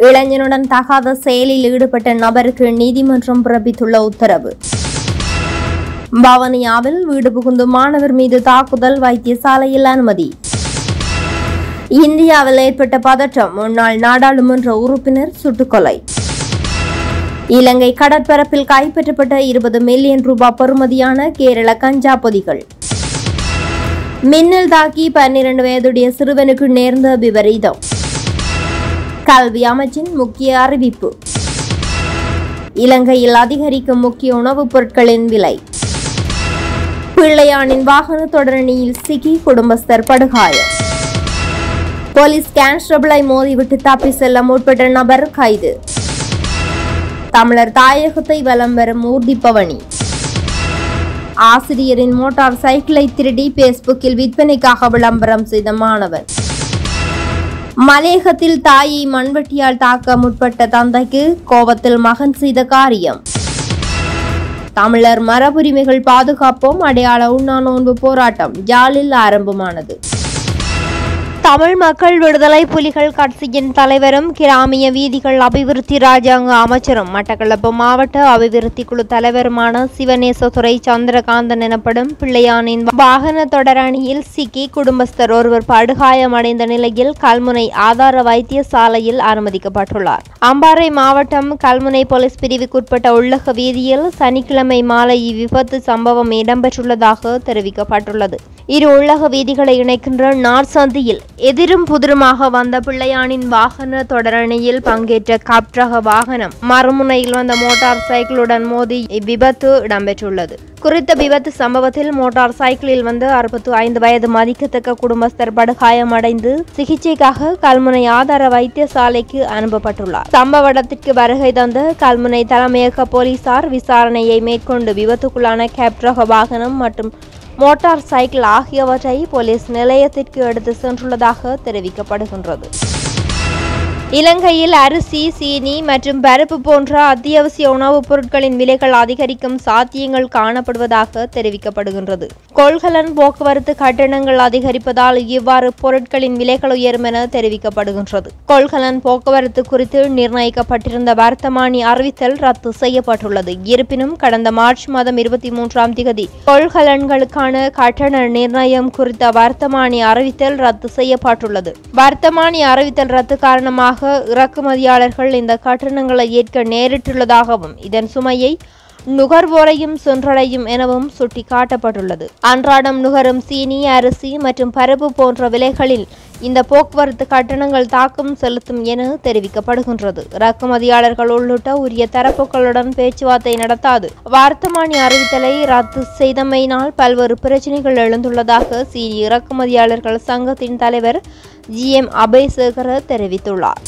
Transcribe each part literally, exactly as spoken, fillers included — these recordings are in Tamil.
இளைஞனுடன் தகாத செயலில் ஈடுபட்ட நபருக்கு நீதிமன்றம் பிறப்பித்துள்ள உத்தரவு. வவுனியாவில் வீடு புகுந்து மாணவர் மீது தாக்குதல், வைத்தியசாலையில் அனுமதி. இந்தியாவில் ஏற்பட்ட பதற்றம், முன்னாள் நாடாளுமன்ற உறுப்பினர் சுட்டுக்கொலை. இலங்கை கடற்பரப்பில் கைப்பற்றப்பட்ட இருபது மில்லியன் ரூபாய் பெறுமதியான கேரள கஞ்சா பொதிகள். மின்னல் தாக்கி பன்னிரண்டு வயதுடைய சிறுவனுக்கு நேர்ந்த விபரீதம். கல்வி அமைச்சின் முக்கிய அறிவிப்பு. இலங்கையில் அதிகரிக்கும் முக்கிய உணவுப் பொருட்களின் விலை. பிள்ளையானின் வாகன தொடரணியில் சிக்கி குடும்பஸ்தர் படுகாயம். போலீஸ் கான்ஸ்டபிளை மோதிவிட்டு தப்பி செல்ல முற்பட்ட நபர் கைது. தமிழர் தாயகத்தை வலம் வரும் ஊர்தி பவனி. ஆசிரியரின் மோட்டார் சைக்கிளை திருடி பேஸ்புக்கில் விற்பனைக்காக விளம்பரம் செய்த மாணவர். மலையகத்தில் தாயை மண்வெட்டியால் தாக்க முற்பட்ட தந்தைக்கு கோபத்தில் மகன் செய்த காரியம். தமிழர் மரபுரிமைகள் பாதுகாப்போம் அடையாள உண்ணா நோன்பு போராட்டம் யாழில் ஆரம்பமானது. தமிழ் மக்கள் விடுதலை புலிகள் கட்சியின் தலைவரும் கிராமிய வீதிகள் அபிவிருத்தி ராஜாங்க அமைச்சரும் மட்டக்களப்பு மாவட்ட அபிவிருத்தி குழு தலைவருமான சிவநேசதுரை சந்திரகாந்தன் எனப்படும் பிள்ளையானின் வாகன தொடரணியில் சிக்கி குடும்பஸ்தர் ஒருவர் படுகாயமடைந்த நிலையில் கல்முனை ஆதார வைத்தியசாலையில் அனுமதிக்கப்பட்டுள்ளார். அம்பாறை மாவட்டம் கல்முனை போலீஸ் பிரிவுக்குட்பட்ட உள்ளக வீதியில் சனிக்கிழமை மாலை இவ்விபத்து சம்பவம் இடம்பெற்றுள்ளதாக தெரிவிக்கப்பட்டுள்ளது. இரு உள்ளக வீதிகளை இணைக்கின்ற நார்சந்தியில் எதிரும் புதிருமாக வந்த பிள்ளையானின் வாகன தொடரணியில் பங்கேற்ற கப்ரக வாகனம் மறுமுனையில் வந்த மோட்டார் சைக்கிளுடன் மோதி இவ்விபத்து இடம்பெற்றுள்ளது. குறித்த விபத்து சம்பவத்தில் மோட்டார் சைக்கிளில் வந்து அறுபத்தி ஐந்து வயது மதிக்கத்தக்க குடும்பஸ்தர் படுகாயமடைந்து சிகிச்சைக்காக கல்முனை ஆதார வைத்தியசாலைக்கு அனுப்பப்பட்டுள்ளார். சம்பவ இடத்திற்கு வருகை தந்த கல்முனை தலைமையக போலீசார் விசாரணையை மேற்கொண்டு விபத்துக்குள்ளான கேப்ரக வாகனம் மற்றும் மோட்டார் சைக்கிள் ஆகியவற்றை போலீஸ் நிலையத்திற்கு எடுத்து சென்றுள்ளதாக தெரிவிக்கப்படுகின்றது. இலங்கையில் அரிசி, சீனி மற்றும் பருப்பு போன்ற அத்தியாவசிய உணவுப் பொருட்களின் விலைகள் அதிகரிக்கும் சாத்தியங்கள் காணப்படுவதாக தெரிவிக்கப்படுகின்றது. கொள்கலன் போக்குவரத்து கட்டணங்கள் அதிகரிப்பதால் இவ்வாறு பொருட்களின் விலைகள் உயரும் என தெரிவிக்கப்படுகின்றது. கொள்கலன் போக்குவரத்து குறித்து நிர்ணயிக்கப்பட்டிருந்த வர்த்தமானி அறிவித்தல் ரத்து செய்யப்பட்டுள்ளது. இருப்பினும் கடந்த மார்ச் மாதம் இருபத்தி மூன்றாம் திகதி கொள்கலன்களுக்கான கட்டண நிர்ணயம் குறித்த வர்த்தமானி அறிவித்தல் ரத்து செய்யப்பட்டுள்ளது. வர்த்தமானி அறிவித்தல் ரத்து காரணமாக இறக்குமதியாளர்கள் இந்த கட்டணங்களை ஏற்க நேரிட்டுள்ளதாகவும் இதன் சுமையை நுகர்வோரையும் சென்றடையும் எனவும் சுட்டிக்காட்டப்பட்டுள்ளது. அன்றாடம் நுகரும் சீனி, அரிசி மற்றும் பருப்பு போன்ற விலைகளில் இந்த போக்குவரத்து கட்டணங்கள் தாக்கம் செலுத்தும் என தெரிவிக்கப்படுகின்றது. இறக்குமதியாளர்கள் உள்ளிட்ட உரிய தரப்புகளுடன் பேச்சுவார்த்தை நடத்தாது வர்த்தமானி அறிவித்தலை ரத்து செய்தமையினால் பல்வேறு பிரச்சினைகள் எழுந்துள்ளதாக சீனி இறக்குமதியாளர்கள் சங்கத்தின் தலைவர் ஜி எம் அபேசேகர தெரிவித்துள்ளார்.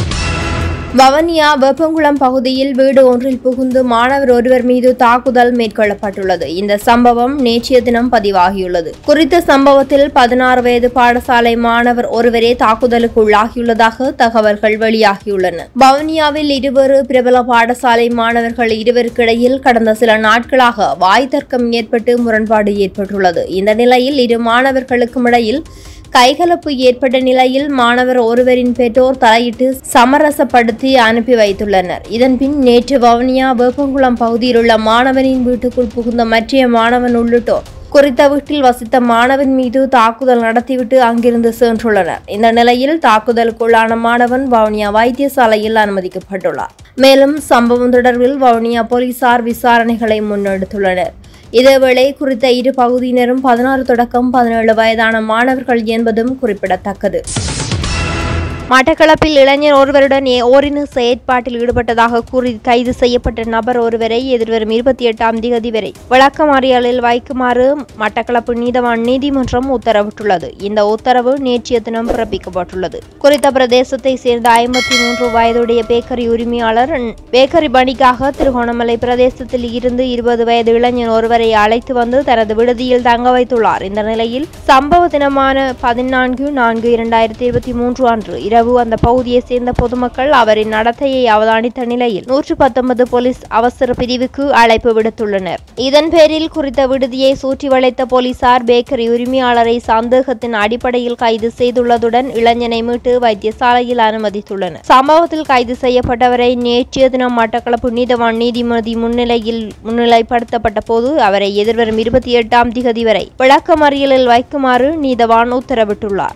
வவுனியா வெப்பங்குளம் பகுதியில் வீடு ஒன்றில் புகுந்து மாணவர் ஒருவர் மீது தாக்குதல் மேற்கொள்ளப்பட்டுள்ளது. இந்த சம்பவம் நேற்றைய தினம் பதிவாகியுள்ளது. குறித்த சம்பவத்தில் பதினாறு வயது பாடசாலை மாணவர் ஒருவரே தாக்குதலுக்கு உள்ளாகியுள்ளதாக தகவல்கள் வெளியாகியுள்ளன. வவுனியாவில் இருவேறு பிரபல பாடசாலை மாணவர்கள் இருவருக்கிடையில் கடந்த சில நாட்களாக வாய் தர்க்கம் ஏற்பட்டு முரண்பாடு ஏற்பட்டுள்ளது. இந்த நிலையில் இரு மாணவர்களுக்கும் இடையில் கைகலப்பு ஏற்பட்ட நிலையில் மாணவர் ஒருவரின் பெற்றோர் தலையிட்டு சமரசப்படுத்தி அனுப்பி வைத்துள்ளனர். இதன்பின் நேற்று வவுனியா வேப்பங்குளம் பகுதியில் உள்ள மாணவனின் வீட்டுக்குள் புகுந்த மற்ற மாணவன் உள்ளிட்டோர் குறித்த வீட்டில் வசித்த மாணவன் மீது தாக்குதல் நடத்திவிட்டு அங்கிருந்து சென்றுள்ளனர். இந்த நிலையில் தாக்குதலுக்குள்ளான மாணவன் வவுனியா வைத்தியசாலையில் அனுமதிக்கப்பட்டுள்ளார். மேலும் சம்பவம் தொடர்பில் வவுனியா போலீசார் விசாரணைகளை முன்னெடுத்துள்ளனர். இதேவேளை குறித்த இரு பகுதியினரும் பதினாறு தொடக்கம் பதினேழு வயதான மாணவர்கள் என்பதும் குறிப்பிடத்தக்கது. மட்டக்களப்பில் இளைஞர் ஒருவருடன் ஓரின செயற்பாட்டில் ஈடுபட்டதாக கூறி கைது செய்யப்பட்ட நபர் ஒருவரை எதிர்வரும் இருபத்தி எட்டாம் திகதி வரை விளக்கமறியலில் வைக்குமாறு மட்டக்களப்பு நீதவான் நீதிமன்றம் உத்தரவிட்டுள்ளது. இந்த உத்தரவு நேற்றைய தினம் பிறப்பிக்கப்பட்டுள்ளது. குறித்த பிரதேசத்தை சேர்ந்த ஐம்பத்தி மூன்று வயதுடைய பேக்கரி உரிமையாளர் பேக்கரி பணிக்காக திருகோணமலை பிரதேசத்தில் இருந்து இருபது வயது இளைஞர் ஒருவரை அழைத்து வந்து தனது விடுதியில் தங்க வைத்துள்ளார். இந்த நிலையில் சம்பவ தினமான பதினான்கு நான்கு இரண்டாயிரத்தி இருபத்தி மூன்று அன்று இரவு இரவு அந்த பகுதியை சேர்ந்த பொதுமக்கள் அவரின் நடத்தையை அவதானித்த நிலையில் நூற்று பத்தொன்பது போலீஸ் அவசர பிரிவுக்கு அழைப்பு விடுத்துள்ளனர். இதன் பேரில் குறித்த விடுதியை சுற்றி வளைத்த போலீசார் பேக்கரி உரிமையாளரை சந்தேகத்தின் அடிப்படையில் கைது செய்துள்ளதுடன் இளைஞனை மீட்டு வைத்தியசாலையில் அனுமதித்துள்ளனர். சம்பவத்தில் கைது செய்யப்பட்டவரை நேற்றைய தினம் மட்டக்களப்பு நீதவான் நீதிமன்ற முன்னிலையில் முன்னிலைப்படுத்தப்பட்ட போது அவரை எதிர்வரும் இருபத்தி எட்டாம் திகதி வரை விளக்கமறியலில் வைக்குமாறு நீதவான் உத்தரவிட்டுள்ளார்.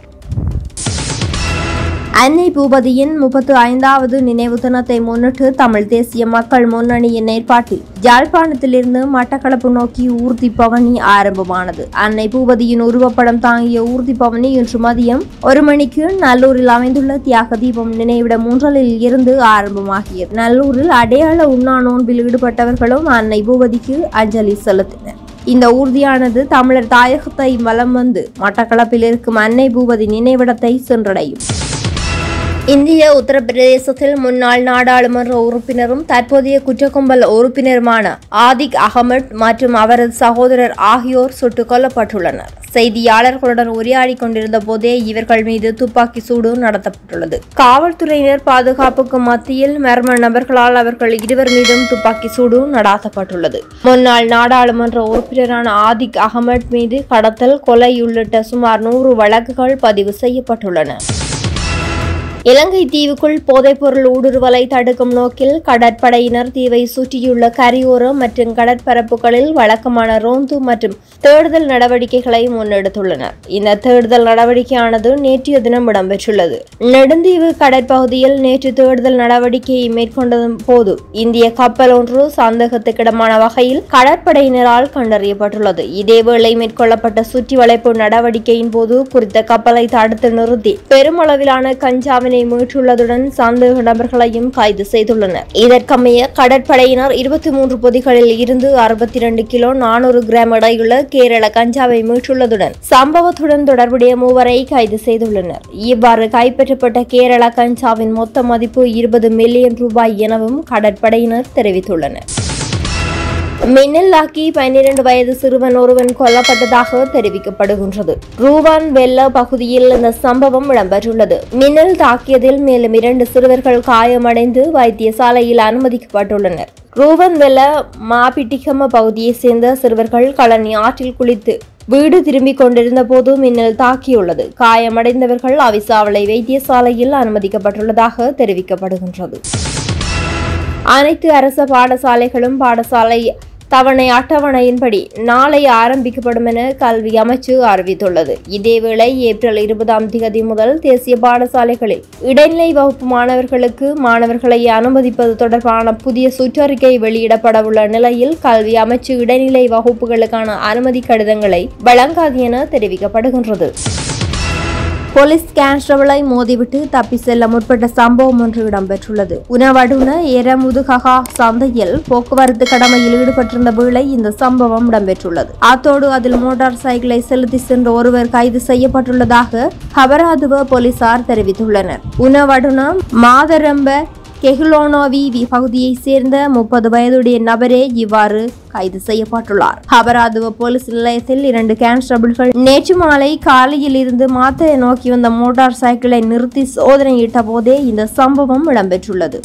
அன்னை பூபதியின் முப்பத்து ஐந்தாவது நினைவு தினத்தை முன்னிட்டு தமிழ் தேசிய மக்கள் முன்னணியின் ஏற்பாட்டில் யாழ்ப்பாணத்திலிருந்து மட்டக்களப்பு நோக்கி ஊர்தி பவனி ஆரம்பமானது. அன்னை பூபதியின் உருவப்படம் தாங்கிய ஊர்தி பவனி இன்று மதியம் ஒரு மணிக்கு நல்லூரில் அமைந்துள்ள தியாக தீபம் நினைவிட மூன்றலில் இருந்து ஆரம்பமாகியது. நல்லூரில் அடையாள உண்ணா நோன்பில் ஈடுபட்டவர்களும் அன்னை பூபதிக்கு அஞ்சலி செலுத்தினர். இந்த ஊர்தியானது தமிழர் தாயகத்தை வலம் வந்து மட்டக்களப்பில் இருக்கும் அன்னை பூபதி நினைவிடத்தை சென்றடையும். இந்திய உத்தரப்பிரதேசத்தில் முன்னாள் நாடாளுமன்ற உறுப்பினரும் தற்போதைய குற்றக்கும்பல் உறுப்பினருமான ஆதிக் அகமட் மற்றும் அவரது சகோதரர் ஆகியோர் சுட்டுக் கொல்லப்பட்டுள்ளனர். செய்தியாளர்களுடன் உரையாடிக் கொண்டிருந்த போதே இவர்கள் மீது துப்பாக்கி சூடு நடத்தப்பட்டுள்ளது. காவல்துறையினர் பாதுகாப்புக்கு மத்தியில் மர்ம நபர்களால் அவர்கள் இருவர் மீதும் துப்பாக்கி சூடு நடாத்தப்பட்டுள்ளது. முன்னாள் நாடாளுமன்ற உறுப்பினரான ஆதிக் அகமட் மீது கடத்தல், கொலை உள்ளிட்ட சுமார் நூறு வழக்குகள் பதிவு செய்யப்பட்டுள்ளன. இலங்கை தீவுக்குள் போதைப்பொருள் ஊடுருவலை தடுக்கும் நோக்கில் கடற்படையினர் தீவை சுற்றியுள்ள கரையோரம் மற்றும் கடற்பரப்புகளில் வழக்கமான ரோந்து மற்றும் தேடுதல் நடவடிக்கைகளை முன்னெடுத்துள்ளனர். இந்த தேடுதல் நடவடிக்கையானது நேற்றைய தினம் இடம்பெற்றுள்ளது. நெடுந்தீவு கடற்பகுதியில் நேற்று தேடுதல் நடவடிக்கையை மேற்கொண்ட போது இந்திய கப்பல் ஒன்று சந்தேகத்துக்கிடமான வகையில் கடற்படையினரால் கண்டறியப்பட்டுள்ளது. இதேவேளை மேற்கொள்ளப்பட்ட சுற்றி வளைப்பு நடவடிக்கையின் போது குறித்த கப்பலை தடுத்து நிறுத்தி பெருமளவிலான கஞ்சாவினை மீட்டுள்ளதுடன் சந்தேக நபர்களையும் கைது செய்துள்ளனர். இதற்கமைய கடற்படையினர் இருபத்தி மூன்று பொதிகளில் இருந்து அறுபத்தி இரண்டு கிலோ நானூறு கிராம் எடையுள்ள கேரள கஞ்சாவை மீட்டுள்ளதுடன் சம்பவத்துடன் தொடர்புடைய மூவரை கைது செய்துள்ளனர். இவ்வாறு கைப்பற்றப்பட்ட கேரள கஞ்சாவின் மொத்த மதிப்பு இருபது மில்லியன் ரூபாய் எனவும் கடற்படையினர் தெரிவித்துள்ளனர். மின்னல் தாக்கி பன்னிரண்டு வயது சிறுவன் ஒருவன் கொல்லப்பட்டதாக தெரிவிக்கப்படுகின்றது. ரூவான் வெள்ள பகுதியில் இந்த சம்பவம் இடம்பெற்றுள்ளது. மின்னல் தாக்கியதில் மேலும் இரண்டு சிறுவர்கள் காயமடைந்து வைத்தியசாலையில் அனுமதிக்கப்பட்டுள்ளனர். ரூவன் வெள்ள மாபிட்டிகம பகுதியைச் சேர்ந்த சிறுவர்கள் களனி ஆற்றில் குளித்து வீடு திரும்பிக் கொண்டிருந்த போது மின்னல் தாக்கியுள்ளது. காயமடைந்தவர்கள் அவிசாவளை வைத்தியசாலையில் அனுமதிக்கப்பட்டுள்ளதாக தெரிவிக்கப்படுகின்றது. அனைத்து அரசு பாடசாலைகளும் பாடசாலை தவணை அட்டவணையின்படி நாளை ஆரம்பிக்கப்படும் என கல்வி அமைச்சு அறிவித்துள்ளது. இதேவேளை ஏப்ரல் இருபதாம் தேதி முதல் தேசிய பாடசாலைகளில் இடைநிலை வகுப்பு மாணவர்களுக்கு மாணவர்களை அனுமதிப்பது தொடர்பான புதிய சுற்றறிக்கை வெளியிடப்படவுள்ள நிலையில் கல்வி அமைச்சு இடைநிலை வகுப்புகளுக்கான அனுமதி கடிதங்களை வழங்காது என தெரிவிக்கப்படுகின்றது. போலீஸ் கான்ஸ்டபிளை மோதிவிட்டு தப்பி செல்ல முற்பட்ட சம்பவம் ஒன்று இடம்பெற்றுள்ளது. உணவடுன எரமுதுகா சந்தையில் போக்குவரத்து கடமையில் ஈடுபட்டிருந்த வேளை இந்த சம்பவம் இடம்பெற்றுள்ளது. அத்தோடு அதில் மோட்டார் சைக்கிளை செலுத்தி சென்ற ஒருவர் கைது செய்யப்பட்டுள்ளதாக ஹபராதுவ போலீசார் தெரிவித்துள்ளனர். உணவடுன மாதரம்ப கெஹ்லோனோவி பகுதியைச் சேர்ந்த முப்பது வயதுடைய நபரே இவ்வாறு கைது செய்யப்பட்டுள்ளார். ஹபராதுவ போலீஸ் நிலையத்தில் இரண்டு கான்ஸ்டபிள்கள் நேற்று மாலை காலையில் இருந்து மாத்தையை நோக்கி வந்த மோட்டார் சைக்கிளை நிறுத்தி சோதனையிட்ட போதே இந்த சம்பவம் இடம்பெற்றுள்ளது.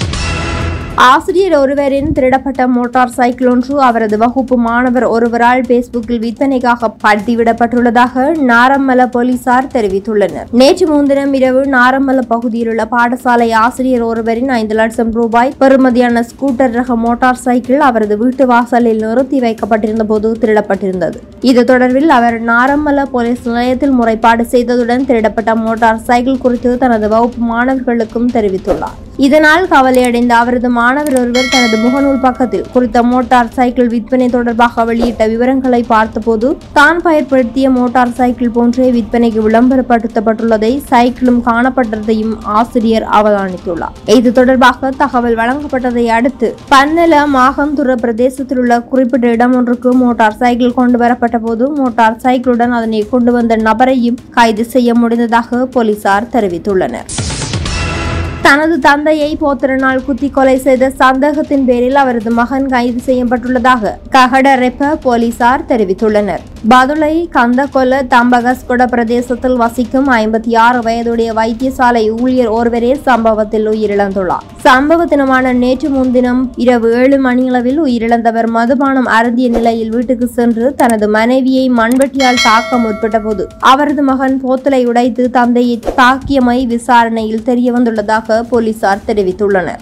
ஆசிரியர் ஒருவரின் திருடப்பட்ட மோட்டார் சைக்கிள் ஒன்று அவரது வகுப்பு மாணவர் ஒருவரால் பேஸ்புக்கில் விற்பனைக்காக படுத்திவிடப்பட்டுள்ளதாக நாரம்மல போலீசார் தெரிவித்துள்ளனர். நேற்று முன்தினம் இரவு நாரம்மல பகுதியில் உள்ள பாடசாலை ஆசிரியர் ஒருவரின் ஐந்து லட்சம் ரூபாய் பெறுமதியான ஸ்கூட்டர் ரக மோட்டார் சைக்கிள் அவரது வீட்டு வாசலில் நிறுத்தி வைக்கப்பட்டிருந்த போது திருடப்பட்டிருந்தது. இது தொடர்பில் அவர் நாரம்மல போலீஸ் நிலையத்தில் முறைப்பாடு செய்ததுடன் திருடப்பட்ட மோட்டார் சைக்கிள் குறித்து தனது வகுப்பு மாணவர்களுக்கும் தெரிவித்துள்ளார். இதனால் கவலையடைந்த அவரது மாணவர் ஒருவர் தனது முகநூல் பக்கத்தில் குறித்த மோட்டார் சைக்கிள் விற்பனை தொடர்பாக வெளியிட்ட விவரங்களை பார்த்தபோது தான் பயன்படுத்திய மோட்டார் சைக்கிள் போன்றே விற்பனைக்கு விளம்பரப்படுத்தப்பட்டுள்ளதை சைக்கிளும் காணப்பட்டதையும் ஆசிரியர் அவதானித்துள்ளார். இது தொடர்பாக தகவல் வழங்கப்பட்டதை அடுத்து பன்னல மாகந்துர பிரதேசத்தில் உள்ள குறிப்பிட்ட இடம் ஒன்றுக்கு மோட்டார் சைக்கிள் கொண்டு வரப்பட்ட போது மோட்டார் சைக்கிளுடன் அதனை கொண்டு வந்த நபரையும் கைது செய்ய முடிந்ததாக போலீசார் தெரிவித்துள்ளனர். தனது தந்தையை போத்திரனால் குத்தி கொலை செய்த சந்தேகத்தின் பேரில் அவரது மகன் கைது செய்யப்பட்டுள்ளதாக கஹடரெப்ப போலீசார் தெரிவித்துள்ளனர். பதுளை கந்தகொல்ல தம்பகஸ்கொட பிரதேசத்தில் வசிக்கும் ஐம்பத்தி ஆறு வயதுடைய வைத்தியசாலை ஊழியர் ஒருவரே சம்பவத்தில் உயிரிழந்துள்ளார். சம்பவ தினமான நேற்று முன்தினம் இரவு ஏழு மணியளவில் உயிரிழந்தவர் மதுபானம் அருந்திய நிலையில் வீட்டுக்கு சென்று தனது மனைவியை மண்வெட்டியால் தாக்க முற்பட்ட போது அவரது மகன் போத்தலை உடைத்து தந்தையை தாக்கியமை விசாரணையில் தெரிய வந்துள்ளதாக போலீசார் தெரிவித்துள்ளனர்.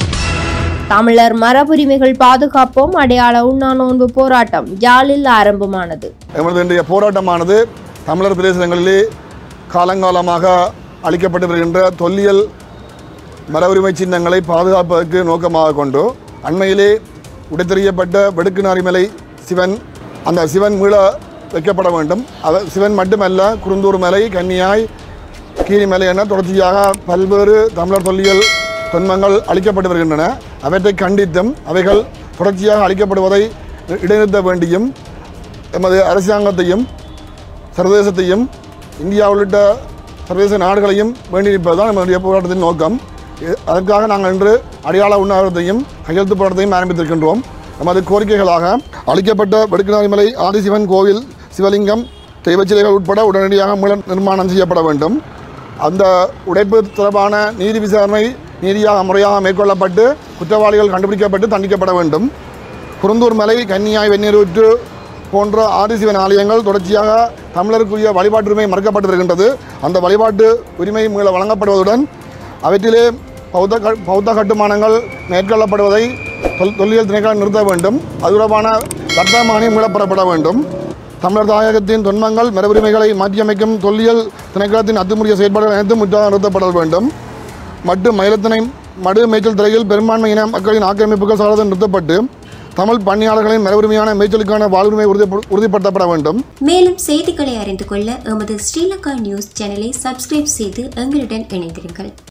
தமிழர் மரபுரிமைகள் பாதுகாப்போம் அடையாள உண்ணா நோன்பு போராட்டம் யாழில் ஆரம்பமானது. எமது போராட்டமானது தமிழர் பிரதேசங்களிலே காலங்காலமாக அளிக்கப்பட்டு வருகின்ற தொல்லியல் மரபுரிமை சின்னங்களை பாதுகாப்பதற்கு நோக்கமாக கொண்டு அண்மையிலே உடைத்தெறியப்பட்ட வெடுக்குநாரிமலை சிவன் அந்த சிவன் மீள வைக்கப்பட வேண்டும். அது சிவன் மட்டுமல்ல, குருந்தூர் மலை, கன்னியாய், கீரிமலை என தொடர்ச்சியாக பல்வேறு தமிழர் தொல்லியல் தொன்மங்கள் அளிக்கப்பட்டு வருகின்றன. அவற்றை கண்டித்தும் அவைகள் தொடர்ச்சியாக அளிக்கப்படுவதை இடைநிறுத்த வேண்டியும் எமது அரசாங்கத்தையும் சர்வதேசத்தையும் இந்தியா உள்ளிட்ட சர்வதேச நாடுகளையும் வேண்டியிருப்பதுதான் நம்முடைய போராட்டத்தின் நோக்கம். அதற்காக நாங்கள் இன்று அடையாள உண்ணாவிரத்தையும் கையெழுத்து போராட்டத்தையும் ஆரம்பித்திருக்கின்றோம். நமது கோரிக்கைகளாக அளிக்கப்பட்ட வெடுக்குநாரிமலை ஆதிசிவன் கோவில் சிவலிங்கம் தெய்வச்சிலைகள் உட்பட உடனடியாக மூல நிர்மாணம் செய்யப்பட வேண்டும். அந்த உடைப்பு தொடர்பான நீதி விசாரணை நீதியாக முறையாக மேற்கொள்ளப்பட்டு குற்றவாளிகள் கண்டுபிடிக்கப்பட்டு தண்டிக்கப்பட வேண்டும். குருந்தூர் மலை, கன்னியாய், வெந்நீரூற்று போன்ற ஆதிசிவன் ஆலயங்கள் தொடர்ச்சியாக தமிழருக்குரிய வழிபாட்டு உரிமை மறுக்கப்பட்டு வருகின்றது. அந்த வழிபாட்டு உரிமை மீள வழங்கப்படுவதுடன் அவற்றிலே பௌத்த பௌத்த கட்டுமானங்கள் மேற்கொள்ளப்படுவதை தொல் தொல்லியல் திணைக்களம் நிறுத்த வேண்டும். அது தொடர்பான சட்டமானி மீளப்பெறப்பட வேண்டும். தமிழர் தாயகத்தின் தொன்மங்கள் மரபுரிமைகளை மாற்றியமைக்கும் தொல்லியல் திணைக்களத்தின் அத்துமுறைய செயற்பாடுகள் அனைத்தும் முற்றாக நிறுத்தப்பட வேண்டும். மற்றும் மயிலத்திணை மடு மேய்ச்சல் துறையில் பெரும்பான்மை இன மக்களின் ஆக்கிரமிப்புகள் சாரதம் நிறுத்தப்பட்டு தமிழ் பணியாளர்களின் மரபுரிமையான மேய்ச்சலுக்கான வாழ்வுரிமை உறுதிப்படுத்தப்பட வேண்டும். மேலும் செய்திகளை அறிந்து கொள்ள எமது ஸ்ரீலங்கா நியூஸ் சேனலை சப்ஸ்கிரைப் செய்து எங்களுடன் இணைந்திருங்கள்.